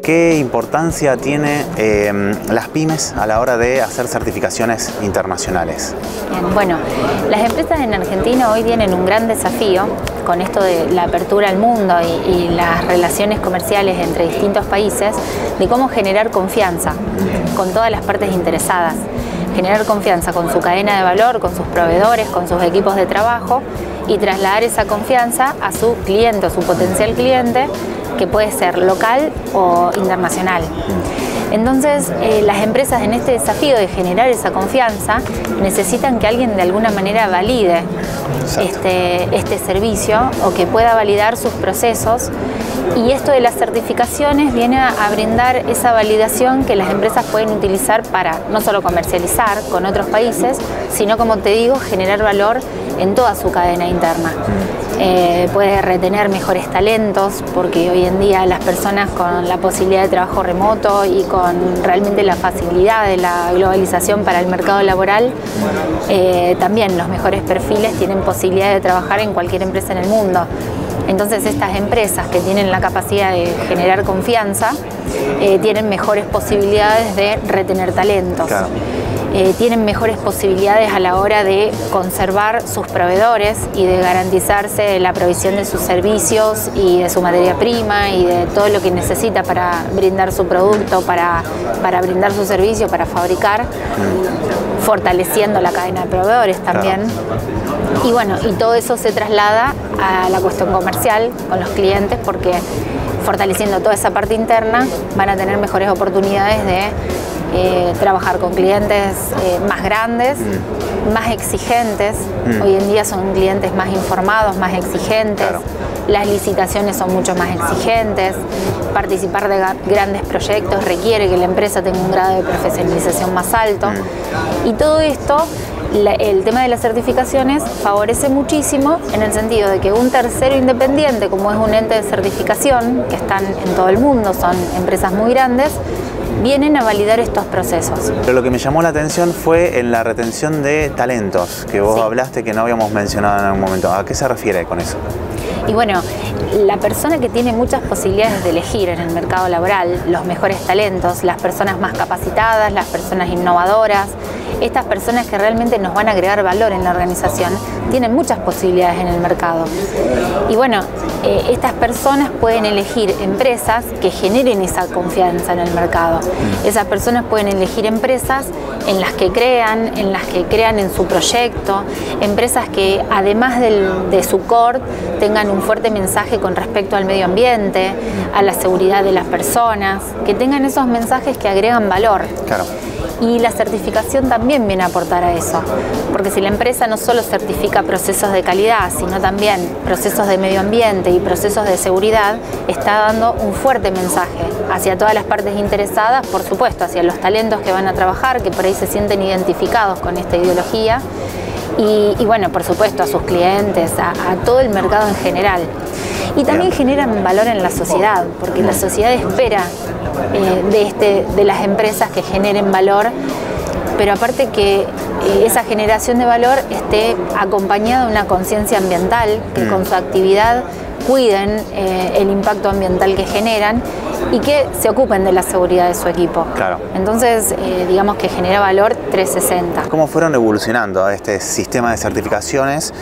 ¿qué importancia tiene las pymes a la hora de hacer certificaciones internacionales? Bien, bueno, las empresas en Argentina hoy tienen un gran desafío con esto de la apertura al mundo y las relaciones comerciales entre distintos países, de cómo generar confianza con todas las partes interesadas. Generar confianza con su cadena de valor, con sus proveedores, con sus equipos de trabajo y trasladar esa confianza a su cliente o su potencial cliente, que puede ser local o internacional. Entonces, las empresas en este desafío de generar esa confianza necesitan que alguien de alguna manera valide este servicio o que pueda validar sus procesos. Y esto de las certificaciones viene a brindar esa validación que las empresas pueden utilizar para no solo comercializar con otros países, sino, como te digo, generar valor en toda su cadena interna. Puede retener mejores talentos, porque hoy en día las personas con la posibilidad de trabajo remoto y con realmente la facilidad de la globalización para el mercado laboral, también los mejores perfiles tienen posibilidad de trabajar en cualquier empresa en el mundo. Entonces, estas empresas que tienen la capacidad de generar confianza tienen mejores posibilidades de retener talentos. Claro. Tienen mejores posibilidades a la hora de conservar sus proveedores y de garantizarse la provisión de sus servicios y de su materia prima y de todo lo que necesita para brindar su producto, para brindar su servicio, para fabricar, fortaleciendo la cadena de proveedores también. Claro. Y bueno, y todo eso se traslada a la cuestión comercial con los clientes, porque fortaleciendo toda esa parte interna van a tener mejores oportunidades de trabajar con clientes más grandes, más exigentes. Hoy en día son clientes más informados, más exigentes. Claro. Las licitaciones son mucho más exigentes. Participar de grandes proyectos requiere que la empresa tenga un grado de profesionalización más alto. Y todo esto, el tema de las certificaciones favorece muchísimo en el sentido de que un tercero independiente, como es un ente de certificación, que están en todo el mundo, son empresas muy grandes, vienen a validar estos procesos. Pero lo que me llamó la atención fue en la retención de talentos, que vos hablaste que no habíamos mencionado en algún momento. ¿A qué se refiere con eso? Y bueno, la persona que tiene muchas posibilidades de elegir en el mercado laboral los mejores talentos, las personas más capacitadas, las personas innovadoras, estas personas que realmente nos van a agregar valor en la organización, tienen muchas posibilidades en el mercado. Y bueno, estas personas pueden elegir empresas que generen esa confianza en el mercado. Esas personas pueden elegir empresas en las que crean en su proyecto, empresas que además de su core tengan un fuerte mensaje con respecto al medio ambiente, a la seguridad de las personas, que tengan esos mensajes que agregan valor. Claro. Y la certificación también viene a aportar a eso, porque si la empresa no solo certifica procesos de calidad, sino también procesos de medio ambiente y procesos de seguridad, está dando un fuerte mensaje hacia todas las partes interesadas, por supuesto, hacia los talentos que van a trabajar, que por ahí se sienten identificados con esta ideología, y bueno, por supuesto, a sus clientes, a todo el mercado en general. Y también generan valor en la sociedad, porque la sociedad espera de las empresas que generen valor, pero aparte que esa generación de valor esté acompañada de una conciencia ambiental, que con su actividad cuiden el impacto ambiental que generan y que se ocupen de la seguridad de su equipo. Claro. Entonces, digamos que genera valor 360. ¿Cómo fueron evolucionando este sistema de certificaciones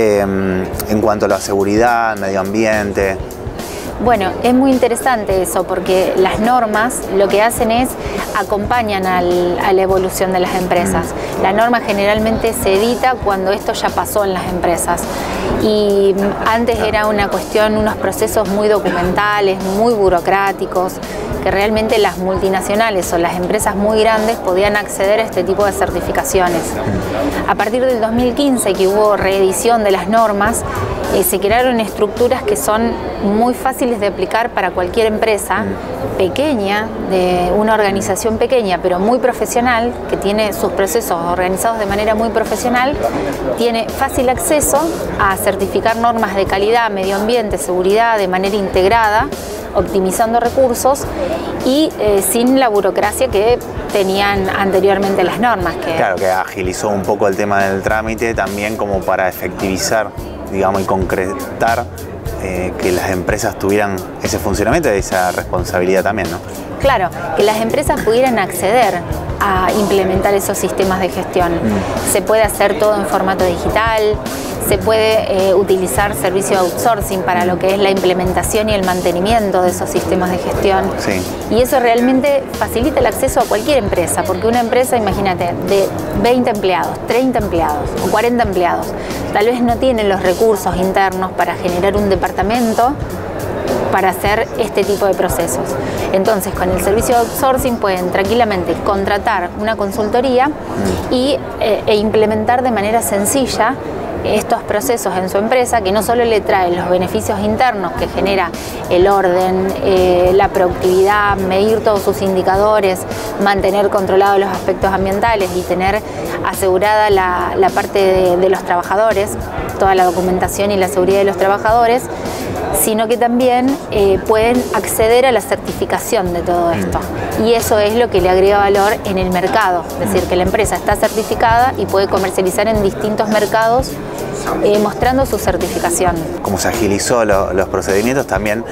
en cuanto a la seguridad, medio ambiente? Bueno, es muy interesante eso, porque las normas lo que hacen es acompañan a la evolución de las empresas. La norma generalmente se edita cuando esto ya pasó en las empresas. Y antes era una cuestión, unos procesos muy documentales, muy burocráticos, que realmente las multinacionales o las empresas muy grandes podían acceder a este tipo de certificaciones. A partir del 2015, que hubo reedición de las normas, se crearon estructuras que son muy fáciles de aplicar para cualquier empresa pequeña, de una organización pequeña pero muy profesional, que tiene sus procesos organizados de manera muy profesional, tiene fácil acceso a certificar normas de calidad, medio ambiente, seguridad de manera integrada, optimizando recursos y sin la burocracia que tenían anteriormente las normas. Claro, que agilizó un poco el tema del trámite también como para efectivizar, digamos, y concretar que las empresas tuvieran ese funcionamiento y esa responsabilidad también, ¿no? Claro, que las empresas pudieran acceder a implementar esos sistemas de gestión. Se puede hacer todo en formato digital, se puede utilizar servicio de outsourcing para lo que es la implementación y el mantenimiento de esos sistemas de gestión. Sí. Y eso realmente facilita el acceso a cualquier empresa, porque una empresa, imagínate, de 20 empleados, 30 empleados o 40 empleados, tal vez no tiene los recursos internos para generar un departamento para hacer este tipo de procesos. Entonces, con el servicio de outsourcing pueden tranquilamente contratar una consultoría e implementar de manera sencilla estos procesos en su empresa, que no solo le traen los beneficios internos que genera el orden, la productividad, medir todos sus indicadores, mantener controlados los aspectos ambientales y tener asegurada la parte de los trabajadores, toda la documentación y la seguridad de los trabajadores, sino que también pueden acceder a la certificación de todo esto. Y eso es lo que le agrega valor en el mercado, es decir, que la empresa está certificada y puede comercializar en distintos mercados mostrando su certificación. Como se agilizó los procedimientos, también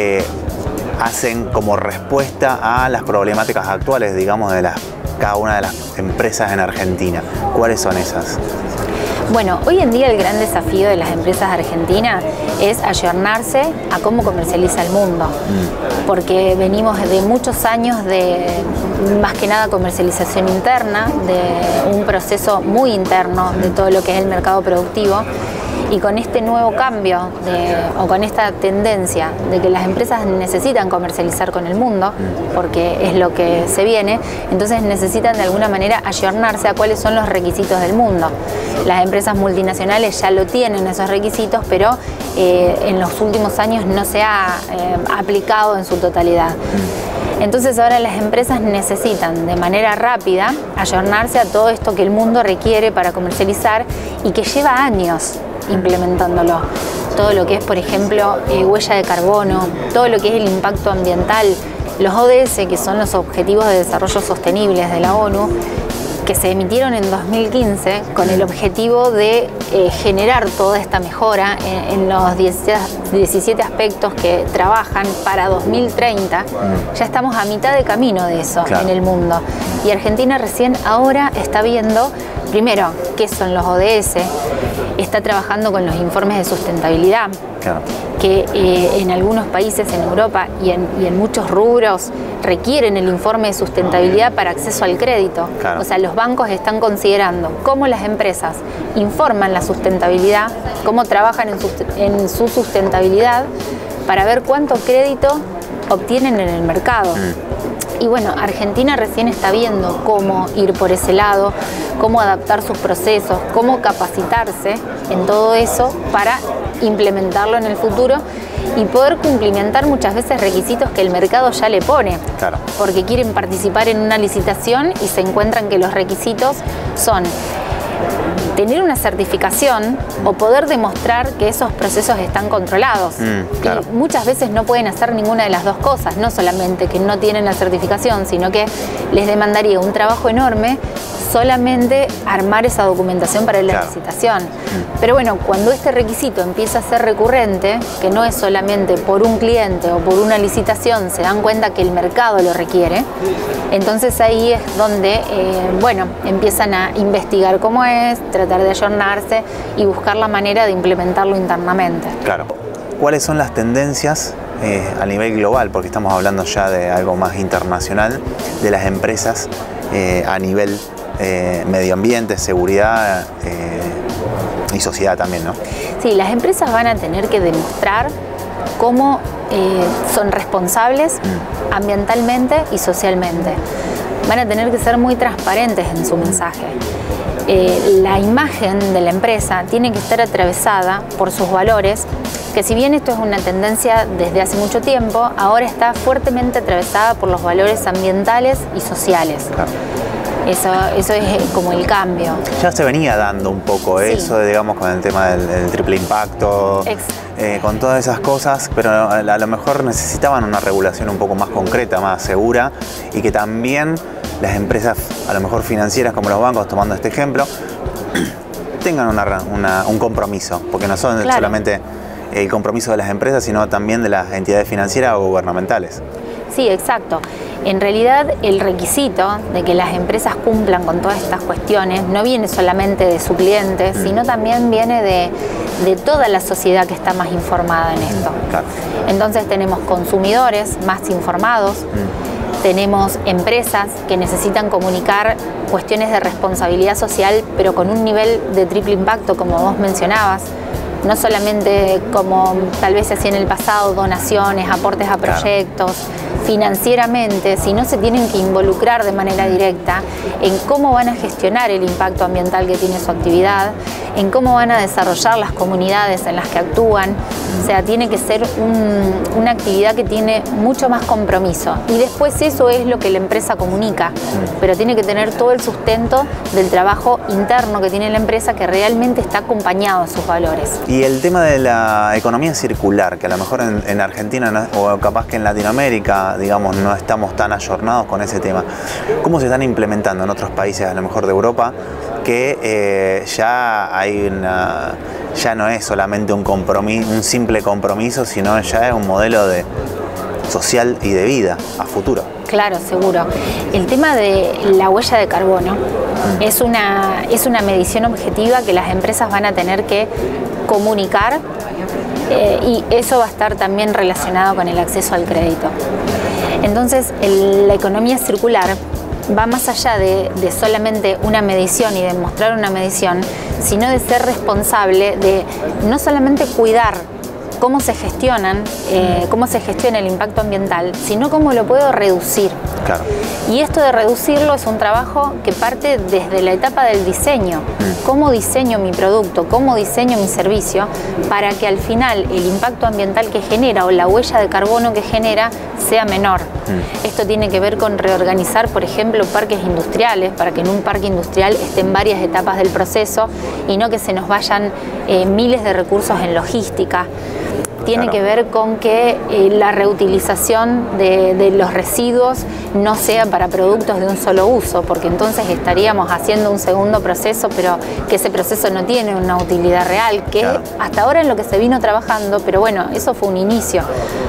hacen como respuesta a las problemáticas actuales, digamos, de cada una de las empresas en Argentina. ¿Cuáles son esas? Bueno, hoy en día el gran desafío de las empresas argentinas es ayornarse a cómo comercializa el mundo, porque venimos de muchos años de, más que nada, comercialización interna, de un proceso muy interno de todo lo que es el mercado productivo. Y con este nuevo cambio o con esta tendencia de que las empresas necesitan comercializar con el mundo, porque es lo que se viene, entonces necesitan de alguna manera ayornarse a cuáles son los requisitos del mundo. Las empresas multinacionales ya lo tienen esos requisitos, pero en los últimos años no se ha aplicado en su totalidad. Entonces ahora las empresas necesitan de manera rápida ayornarse a todo esto que el mundo requiere para comercializar y que lleva años implementándolo. Todo lo que es, por ejemplo, huella de carbono, todo lo que es el impacto ambiental, los ODS, que son los Objetivos de Desarrollo Sostenibles de la ONU, que se emitieron en 2015 con el objetivo de generar toda esta mejora en los 17 aspectos que trabajan para 2030. Ya estamos a mitad de camino de eso en el mundo. Y Argentina recién ahora está viendo, primero, qué son los ODS, está trabajando con los informes de sustentabilidad, que en algunos países en Europa y en muchos rubros requieren el informe de sustentabilidad para acceso al crédito. O sea, los bancos están considerando cómo las empresas informan la sustentabilidad, cómo trabajan en su sustentabilidad, para ver cuánto crédito obtienen en el mercado. Y bueno, Argentina recién está viendo cómo ir por ese lado, cómo adaptar sus procesos, cómo capacitarse en todo eso para implementarlo en el futuro y poder cumplimentar muchas veces requisitos que el mercado ya le pone. Porque quieren participar en una licitación y se encuentran que los requisitos son tener una certificación o poder demostrar que esos procesos están controlados. Y muchas veces no pueden hacer ninguna de las dos cosas, no solamente que no tienen la certificación, sino que les demandaría un trabajo enorme solamente armar esa documentación para la licitación. Pero bueno, cuando este requisito empieza a ser recurrente, que no es solamente por un cliente o por una licitación, se dan cuenta que el mercado lo requiere, entonces ahí es donde bueno, empiezan a investigar cómo es, tratar de ayornarse y buscar la manera de implementarlo internamente. Claro. ¿Cuáles son las tendencias a nivel global? Porque estamos hablando ya de algo más internacional, de las empresas a nivel medio ambiente, seguridad y sociedad también, ¿no? Sí, las empresas van a tener que demostrar cómo son responsables ambientalmente y socialmente. Van a tener que ser muy transparentes en su mensaje. La imagen de la empresa tiene que estar atravesada por sus valores, que si bien esto es una tendencia desde hace mucho tiempo, ahora está fuertemente atravesada por los valores ambientales y sociales. Eso es como el cambio. Ya se venía dando un poco eso, digamos, con el tema del triple impacto, con todas esas cosas, pero a lo mejor necesitaban una regulación un poco más concreta, más segura, y que también las empresas, a lo mejor financieras como los bancos, tomando este ejemplo, tengan un compromiso, porque no son solamente el compromiso de las empresas, sino también de las entidades financieras o gubernamentales. Sí, exacto. En realidad el requisito de que las empresas cumplan con todas estas cuestiones no viene solamente de su cliente, sino también viene de toda la sociedad que está más informada en esto. Claro. Entonces tenemos consumidores más informados, tenemos empresas que necesitan comunicar cuestiones de responsabilidad social, pero con un nivel de triple impacto, como vos mencionabas. No solamente como tal vez se hacía en el pasado, donaciones, aportes a proyectos, financieramente, sino se tienen que involucrar de manera directa en cómo van a gestionar el impacto ambiental que tiene su actividad, en cómo van a desarrollar las comunidades en las que actúan. O sea, tiene que ser una actividad que tiene mucho más compromiso. Y después eso es lo que la empresa comunica, pero tiene que tener todo el sustento del trabajo interno que tiene la empresa, que realmente está acompañado de sus valores. Y el tema de la economía circular, que a lo mejor en Argentina o capaz que en Latinoamérica, digamos, no estamos tan ayornados con ese tema. ¿Cómo se están implementando en otros países, a lo mejor de Europa, que ya no es solamente un simple compromiso, sino ya es un modelo social y de vida a futuro? Claro, seguro. El tema de la huella de carbono es una medición objetiva que las empresas van a tener que comunicar, y eso va a estar también relacionado con el acceso al crédito. Entonces, la economía circular va más allá de solamente una medición y de mostrar una medición, sino de ser responsable de no solamente cuidar cómo se gestiona el impacto ambiental, sino cómo lo puedo reducir. Claro. Y esto de reducirlo es un trabajo que parte desde la etapa del diseño. Cómo diseño mi producto, cómo diseño mi servicio, para que al final el impacto ambiental que genera o la huella de carbono que genera sea menor. Esto tiene que ver con reorganizar, por ejemplo, parques industriales, para que en un parque industrial estén varias etapas del proceso y no que se nos vayan miles de recursos en logística. Tiene que ver con que la reutilización de los residuos no sea para productos de un solo uso, porque entonces estaríamos haciendo un segundo proceso, pero que ese proceso no tiene una utilidad real, que hasta ahora en lo que se vino trabajando, pero bueno, eso fue un inicio.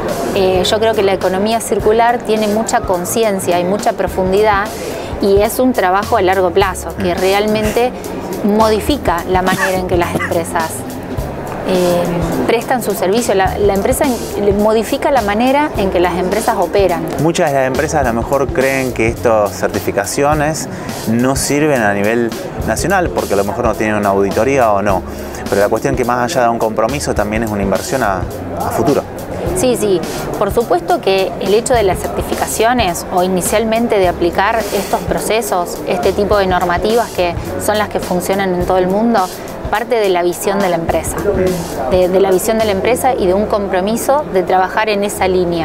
Yo creo que la economía circular tiene mucha conciencia y mucha profundidad, y es un trabajo a largo plazo que realmente modifica la manera en que las empresas prestan su servicio. La empresa modifica la manera en que las empresas operan. Muchas de las empresas a lo mejor creen que estas certificaciones no sirven a nivel nacional porque a lo mejor no tienen una auditoría o no. Pero la cuestión que más allá de un compromiso también es una inversión a futuro. Sí, sí. Por supuesto que el hecho de las certificaciones o inicialmente de aplicar estos procesos, este tipo de normativas que son las que funcionan en todo el mundo, parte de la visión de la empresa, de la visión de la empresa y de un compromiso de trabajar en esa línea,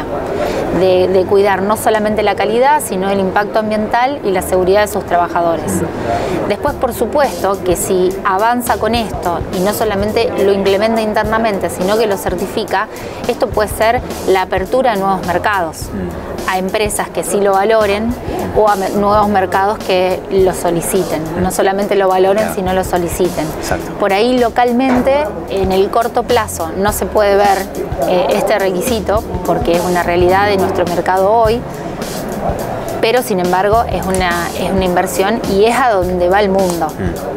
de cuidar no solamente la calidad, sino el impacto ambiental y la seguridad de sus trabajadores. Después, por supuesto, que si avanza con esto y no solamente lo implementa internamente, sino que lo certifica, esto puede ser la apertura de nuevos mercados, a empresas que sí lo valoren o a nuevos mercados que lo soliciten. No solamente lo valoren, sino lo soliciten. Exacto. Por ahí localmente, en el corto plazo, no se puede ver este requisito porque es una realidad de nuestro mercado hoy, pero sin embargo es una inversión y es a donde va el mundo.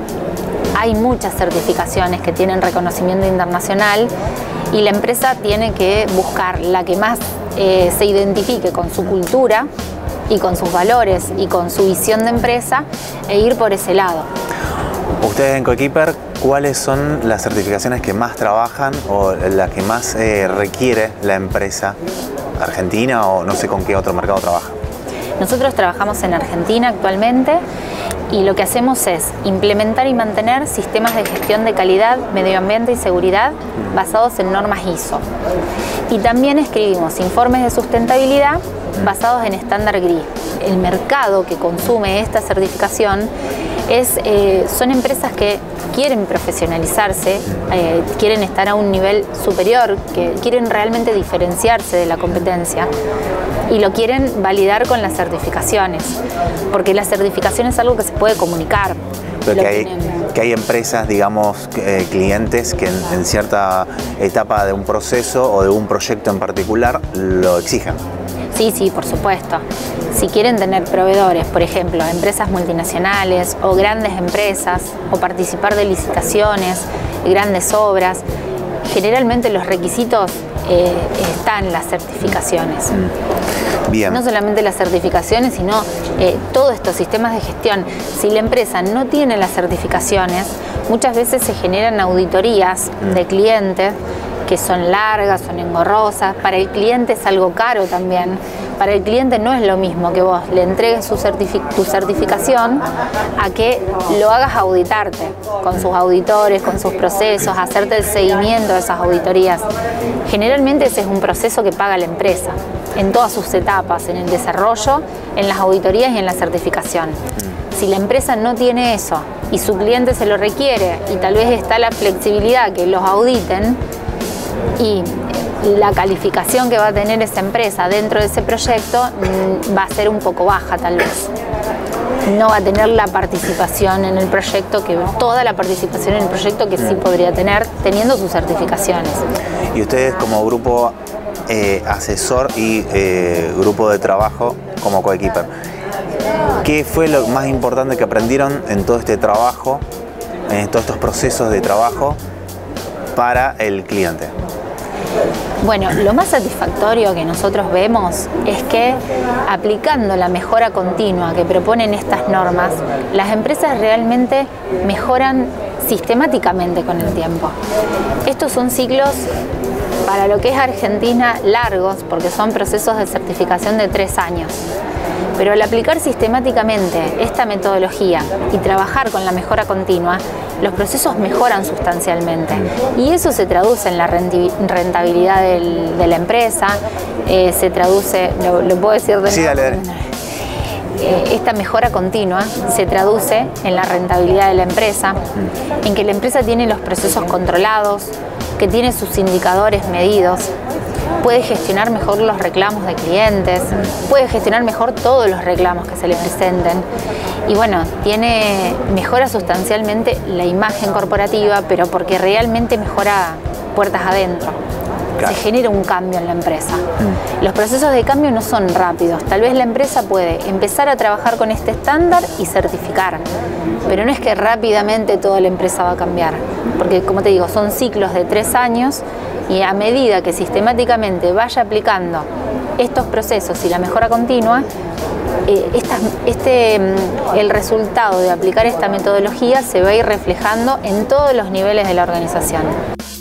Hay muchas certificaciones que tienen reconocimiento internacional y la empresa tiene que buscar la que más se identifique con su cultura y con sus valores y con su visión de empresa e ir por ese lado. Ustedes en Coequiper, ¿cuáles son las certificaciones que más trabajan o las que más requiere la empresa argentina o no sé con qué otro mercado trabaja? Nosotros trabajamos en Argentina actualmente y lo que hacemos es implementar y mantener sistemas de gestión de calidad, medio ambiente y seguridad basados en normas ISO. Y también escribimos informes de sustentabilidad basados en estándar GRI. El mercado que consume esta certificación son empresas que quieren profesionalizarse, quieren estar a un nivel superior, que quieren realmente diferenciarse de la competencia y lo quieren validar con las certificaciones, porque la certificación es algo que se puede comunicar. Pero que hay empresas, digamos, clientes que en cierta etapa de un proceso o de un proyecto en particular lo exigen. Sí, sí, por supuesto. Si quieren tener proveedores, por ejemplo, empresas multinacionales o grandes empresas, o participar de licitaciones, grandes obras, generalmente los requisitos están en las certificaciones. Bien. No solamente las certificaciones, sino todos estos sistemas de gestión. Si la empresa no tiene las certificaciones, muchas veces se generan auditorías de clientes que son largas, son engorrosas. Para el cliente es algo caro también. Para el cliente no es lo mismo que vos le entregues tu certificación a que lo hagas auditarte con sus auditores, con sus procesos, hacerte el seguimiento de esas auditorías. Generalmente ese es un proceso que paga la empresa en todas sus etapas, en el desarrollo, en las auditorías y en la certificación. Si la empresa no tiene eso y su cliente se lo requiere y tal vez está la flexibilidad que los auditen, y la calificación que va a tener esa empresa dentro de ese proyecto va a ser un poco baja tal vez. No va a tener la participación en el proyecto, toda la participación en el proyecto que sí podría tener teniendo sus certificaciones. Y ustedes como grupo asesor y grupo de trabajo como Coequiper, ¿qué fue lo más importante que aprendieron en todo este trabajo, en todos estos procesos de trabajo para el cliente? Bueno, lo más satisfactorio que nosotros vemos es que aplicando la mejora continua que proponen estas normas, las empresas realmente mejoran sistemáticamente con el tiempo. Estos son ciclos para lo que es Argentina largos, porque son procesos de certificación de 3 años. Pero al aplicar sistemáticamente esta metodología y trabajar con la mejora continua, los procesos mejoran sustancialmente y eso se traduce en la rentabilidad de la empresa, se traduce, lo puedo decir de nuevo. Sí, dale. Esta mejora continua se traduce en la rentabilidad de la empresa, en que la empresa tiene los procesos controlados, que tiene sus indicadores medidos, puede gestionar mejor los reclamos de clientes, puede gestionar mejor todos los reclamos que se le presenten y bueno, mejora sustancialmente la imagen corporativa, pero porque realmente mejora puertas adentro. Claro. Se genera un cambio en la empresa. Los procesos de cambio no son rápidos. Tal vez la empresa puede empezar a trabajar con este estándar y certificar, pero no es que rápidamente toda la empresa va a cambiar, porque como te digo, son ciclos de 3 años y a medida que sistemáticamente vaya aplicando estos procesos y la mejora continua, el resultado de aplicar esta metodología se va a ir reflejando en todos los niveles de la organización.